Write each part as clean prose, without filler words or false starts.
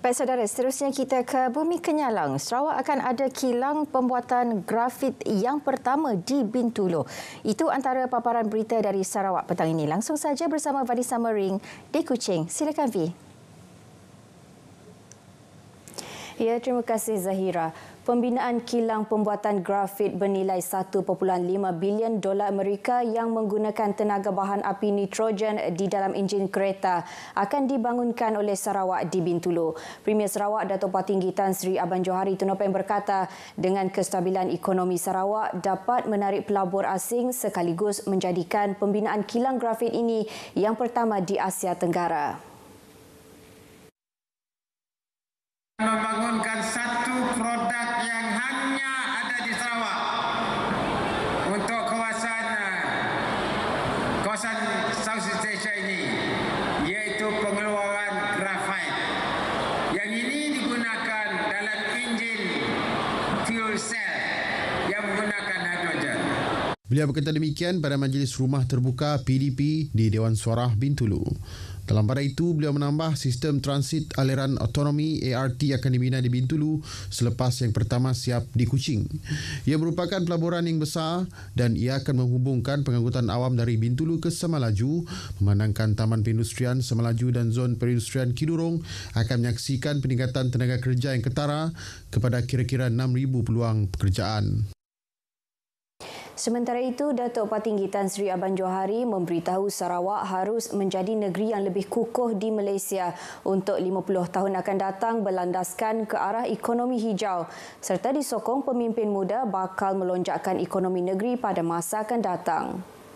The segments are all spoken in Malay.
Baik saudara, seterusnya kita ke Bumi Kenyalang. Sarawak akan ada kilang pembuatan grafit yang pertama di Bintulu. Itu antara paparan berita dari Sarawak petang ini. Langsung saja bersama Vanessa Mering di Kuching. Silakan Vi. Ya, terima kasih Zahira. Pembinaan kilang pembuatan grafit bernilai $1.5 bilion Amerika yang menggunakan tenaga bahan api nitrogen di dalam enjin kereta akan dibangunkan oleh Sarawak di Bintulu. Premier Sarawak Dato' Patinggi Tan Sri Abang Johari Tunopeng berkata dengan kestabilan ekonomi Sarawak dapat menarik pelabur asing sekaligus menjadikan pembinaan kilang grafit ini yang pertama di Asia Tenggara. Membangunkan satu produk yang hanya ada di Sarawak untuk kawasan Southeast Asia ini, iaitu pengeluaran grafit. Yang ini digunakan dalam enjin fuel cell yang menggunakan hidrogen. Beliau berkata demikian pada Majlis Rumah Terbuka PDP di Dewan Suara Bintulu. Dalam pada itu, beliau menambah sistem transit aliran autonomi ART akan dibina di Bintulu selepas yang pertama siap di Kuching. Ia merupakan pelaburan yang besar dan ia akan menghubungkan pengangkutan awam dari Bintulu ke Semalaju, memandangkan Taman Perindustrian Semalaju dan Zon Perindustrian Kidurong akan menyaksikan peningkatan tenaga kerja yang ketara kepada kira-kira 6,000 peluang pekerjaan. Sementara itu, Dato' Patinggi Tan Sri Abang Johari memberitahu Sarawak harus menjadi negeri yang lebih kukuh di Malaysia untuk 50 tahun akan datang berlandaskan ke arah ekonomi hijau serta disokong pemimpin muda bakal melonjakkan ekonomi negeri pada masa akan datang.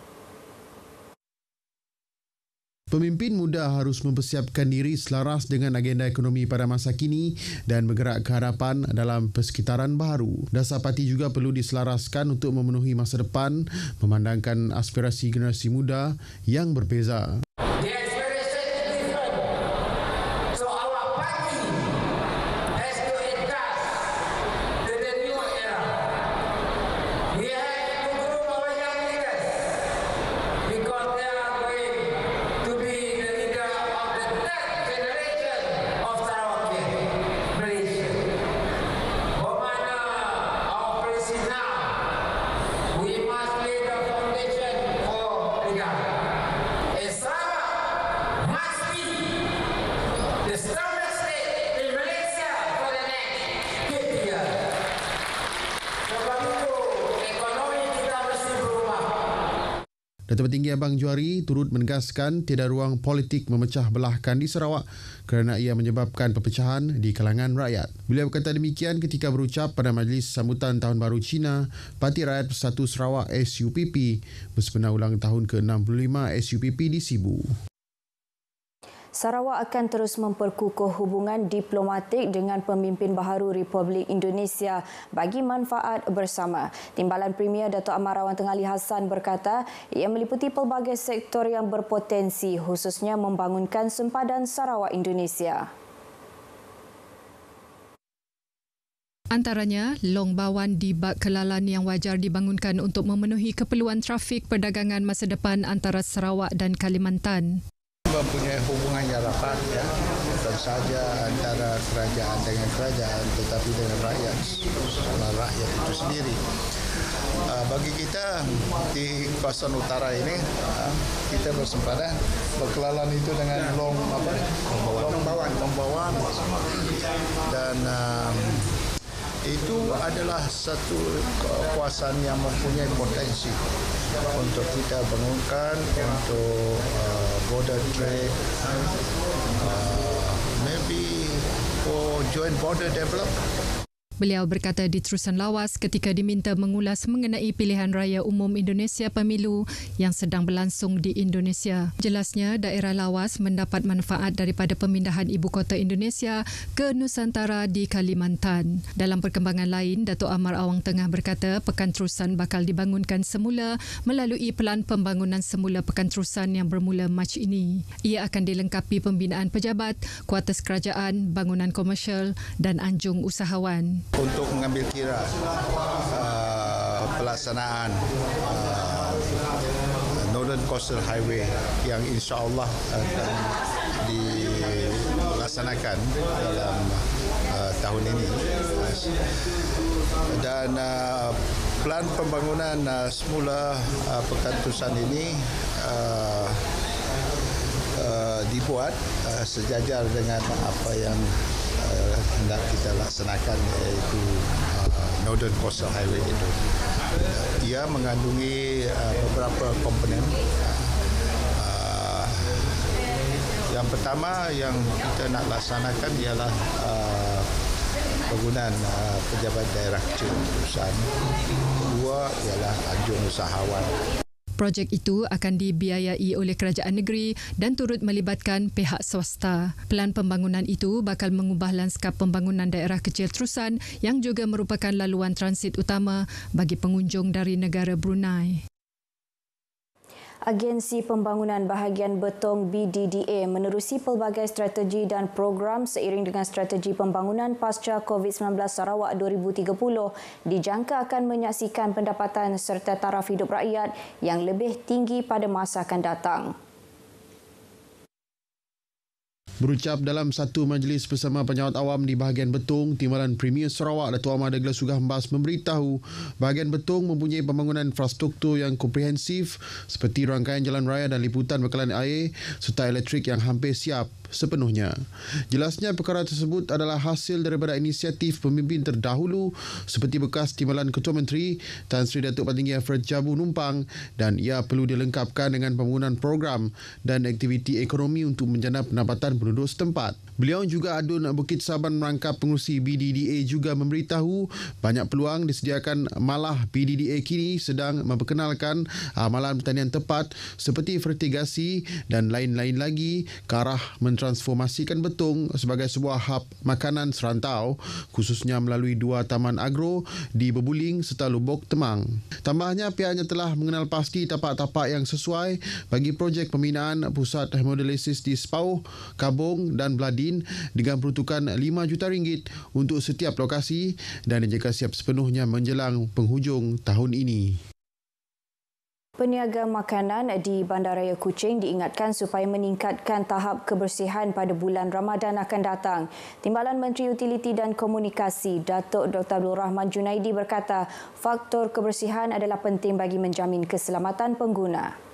Pemimpin muda harus mempersiapkan diri selaras dengan agenda ekonomi pada masa kini dan bergerak ke hadapan dalam persekitaran baru. Dasar parti juga perlu diselaraskan untuk memenuhi masa depan, memandangkan aspirasi generasi muda yang berbeza. Dato' Patinggi Abang Johari turut menegaskan tiada ruang politik memecah belahkan di Sarawak kerana ia menyebabkan perpecahan di kalangan rakyat. Beliau berkata demikian ketika berucap pada Majlis Sambutan Tahun Baru Cina Parti Rakyat Persatu Sarawak SUPP bersempena ulang tahun ke-65 SUPP di Sibu. Sarawak akan terus memperkukuh hubungan diplomatik dengan pemimpin baharu Republik Indonesia bagi manfaat bersama. Timbalan Premier Dato' Amar Rawang Tengah Ali Hassan berkata ia meliputi pelbagai sektor yang berpotensi khususnya membangunkan sempadan Sarawak Indonesia. Antaranya, long bawan di bak kelalan yang wajar dibangunkan untuk memenuhi keperluan trafik perdagangan masa depan antara Sarawak dan Kalimantan. Mempunyai hubungan yang rapat, ya, bukan sahaja antara kerajaan dengan kerajaan tetapi dengan rakyat, sama rakyat itu sendiri. Bagi kita di kawasan utara ini, kita bersempadan berkelalan itu dengan long bawan dan itu adalah satu kawasan yang mempunyai potensi untuk kita bangunkan untuk border trade, maybe for joint border development. Beliau berkata di terusan lawas ketika diminta mengulas mengenai pilihan raya umum Indonesia pemilu yang sedang berlangsung di Indonesia. Jelasnya, daerah lawas mendapat manfaat daripada pemindahan ibu kota Indonesia ke Nusantara di Kalimantan. Dalam perkembangan lain, Dato' Amar Awang Tengah berkata Pekan Terusan bakal dibangunkan semula melalui pelan pembangunan semula Pekan Terusan yang bermula Mac ini. Ia akan dilengkapi pembinaan pejabat, kuartus kerajaan, bangunan komersial dan anjung usahawan. Untuk mengambil kira pelaksanaan Northern Coastal Highway yang insya-Allah akan dilaksanakan laksanakan dalam tahun ini. Dan plan pembangunan semula Pekan Terusan ini dibuat sejajar dengan apa yang hendak kita laksanakan, iaitu Northern Coastal Highway itu. Ia mengandungi beberapa komponen. Yang pertama yang kita nak laksanakan ialah penggunaan pejabat daerah kecil terusan. Kedua ialah anjung usahawan. Projek itu akan dibiayai oleh kerajaan negeri dan turut melibatkan pihak swasta. Pelan pembangunan itu bakal mengubah lanskap pembangunan daerah kecil terusan yang juga merupakan laluan transit utama bagi pengunjung dari negara Brunei. Agensi Pembangunan Bahagian Betong BDDA menerusi pelbagai strategi dan program seiring dengan strategi pembangunan pasca COVID-19 Sarawak 2030 dijangka akan menyaksikan pendapatan serta taraf hidup rakyat yang lebih tinggi pada masa akan datang. Berucap dalam satu majlis bersama penyawat awam di bahagian Betong, Timbalan Premier Sarawak Datuk Ahmad Douglas Sugah Mbas memberitahu bahagian Betong mempunyai pembangunan infrastruktur yang komprehensif seperti rangkaian jalan raya dan liputan bekalan air serta elektrik yang hampir siap sepenuhnya. Jelasnya perkara tersebut adalah hasil daripada inisiatif pemimpin terdahulu seperti bekas Timbalan Ketua Menteri Tan Sri Datuk Patinggi Alfred Jabu Numpang, dan ia perlu dilengkapkan dengan pembangunan program dan aktiviti ekonomi untuk menjana pendapatan penduduk setempat. Beliau juga adun Bukit Saban merangkap pengurusi BDDA juga memberitahu banyak peluang disediakan, malah BDDA kini sedang memperkenalkan amalan pertanian tepat seperti fertigasi dan lain-lain lagi ke arah mentransformasikan Betong sebagai sebuah hub makanan serantau, khususnya melalui 2 taman agro di Bebuling serta Lubuk Temang. Tambahnya, pihaknya telah mengenal pasti tapak-tapak yang sesuai bagi projek pembinaan pusat hemodialisis di Sepauh, Kabong dan Bladin dengan peruntukan RM5 juta untuk setiap lokasi dan dijangka siap sepenuhnya menjelang penghujung tahun ini. Peniaga makanan di Bandaraya Kuching diingatkan supaya meningkatkan tahap kebersihan pada bulan Ramadan akan datang. Timbalan Menteri Utiliti dan Komunikasi Datuk Dr. Abdul Rahman Junaidi berkata faktor kebersihan adalah penting bagi menjamin keselamatan pengguna.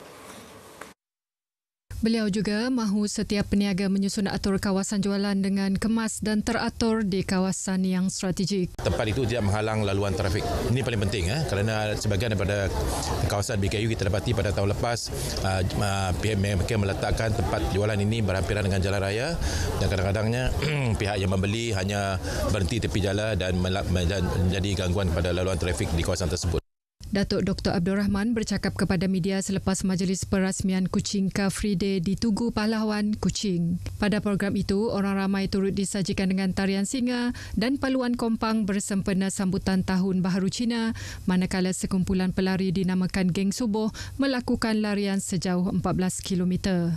Beliau juga mahu setiap peniaga menyusun atur kawasan jualan dengan kemas dan teratur di kawasan yang strategik. Tempat itu tidak menghalang laluan trafik. Ini paling penting kerana sebahagian daripada kawasan BKU kita dapati pada tahun lepas pihak mereka meletakkan tempat jualan ini berhampiran dengan jalan raya dan kadang-kadangnya pihak yang membeli hanya berhenti tepi jalan dan menjadi gangguan pada laluan trafik di kawasan tersebut. Datuk Dr. Abdul Rahman bercakap kepada media selepas majlis perasmian Kuching Car Free Day di Tugu Pahlawan, Kuching. Pada program itu, orang ramai turut disajikan dengan tarian singa dan paluan kompang bersempena sambutan Tahun Baharu Cina, manakala sekumpulan pelari dinamakan Geng Subuh melakukan larian sejauh 14 kilometer.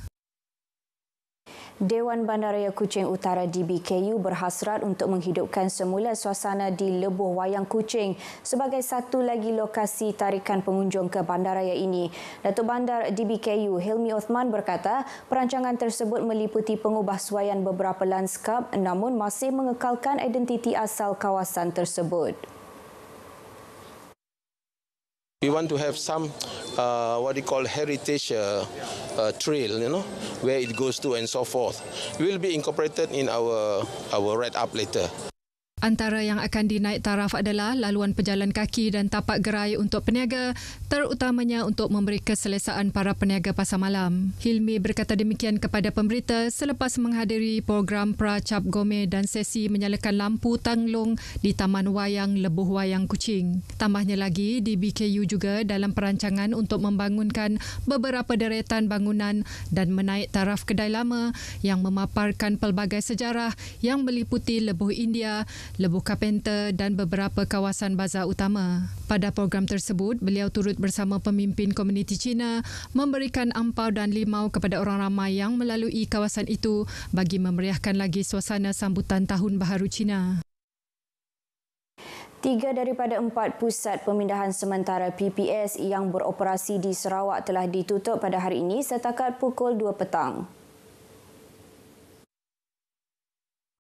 Dewan Bandaraya Kuching Utara DBKU berhasrat untuk menghidupkan semula suasana di Lebuh Wayang Kuching sebagai satu lagi lokasi tarikan pengunjung ke bandaraya ini. Datuk Bandar DBKU Hilmi Othman berkata perancangan tersebut meliputi pengubahsuaian beberapa lanskap namun masih mengekalkan identiti asal kawasan tersebut. We want to have some what we call heritage trail, where it goes to and so forth. It will be incorporated in our write-up later. Antara yang akan dinaik taraf adalah laluan pejalan kaki dan tapak gerai untuk peniaga, terutamanya untuk memberi keselesaan para peniaga pasar malam. Hilmi berkata demikian kepada pemberita selepas menghadiri program Pra-Cap Gome dan sesi menyalakan lampu tanglung di Taman Wayang Lebuh Wayang Kuching. Tambahnya lagi, DBKU juga dalam perancangan untuk membangunkan beberapa deretan bangunan dan menaik taraf kedai lama yang memaparkan pelbagai sejarah yang meliputi Lebuh India, Lebuh Kapenter dan beberapa kawasan bazar utama. Pada program tersebut, beliau turut bersama pemimpin komuniti Cina memberikan ampau dan limau kepada orang ramai yang melalui kawasan itu bagi memeriahkan lagi suasana sambutan Tahun Baharu Cina. 3 daripada 4 pusat pemindahan sementara PPS yang beroperasi di Sarawak telah ditutup pada hari ini setakat pukul 2 petang.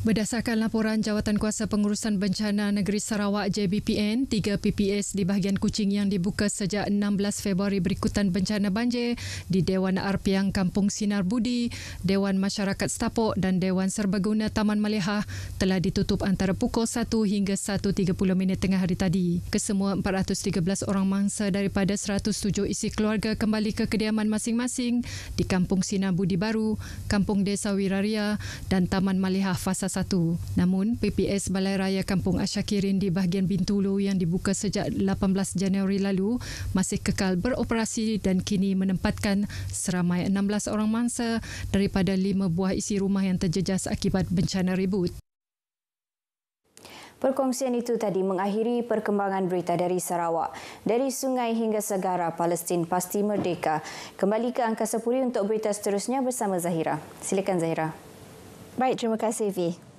Berdasarkan laporan Jawatankuasa Pengurusan Bencana Negeri Sarawak JBPN, 3 PPS di bahagian Kuching yang dibuka sejak 16 Februari berikutan bencana banjir di Dewan Arpiang Kampung Sinar Budi, Dewan Masyarakat Setapok dan Dewan Serbaguna Taman Malihah telah ditutup antara pukul 1 hingga 1.30 minit tengah hari tadi. Kesemua 413 orang mangsa daripada 107 isi keluarga kembali ke kediaman masing-masing di Kampung Sinar Budi Baru, Kampung Desa Wiraria dan Taman Malihah Fasa 1. Namun, PPS Balai Raya Kampung Asyakirin di bahagian Bintulu yang dibuka sejak 18 Januari lalu masih kekal beroperasi dan kini menempatkan seramai 16 orang mangsa daripada 5 buah isi rumah yang terjejas akibat bencana ribut. Perkongsian itu tadi mengakhiri perkembangan berita dari Sarawak. Dari sungai hingga segara, Palestin pasti merdeka. Kembali ke Angkasa Puri untuk berita seterusnya bersama Zahira. Silakan Zahira. Baik, terima kasih V.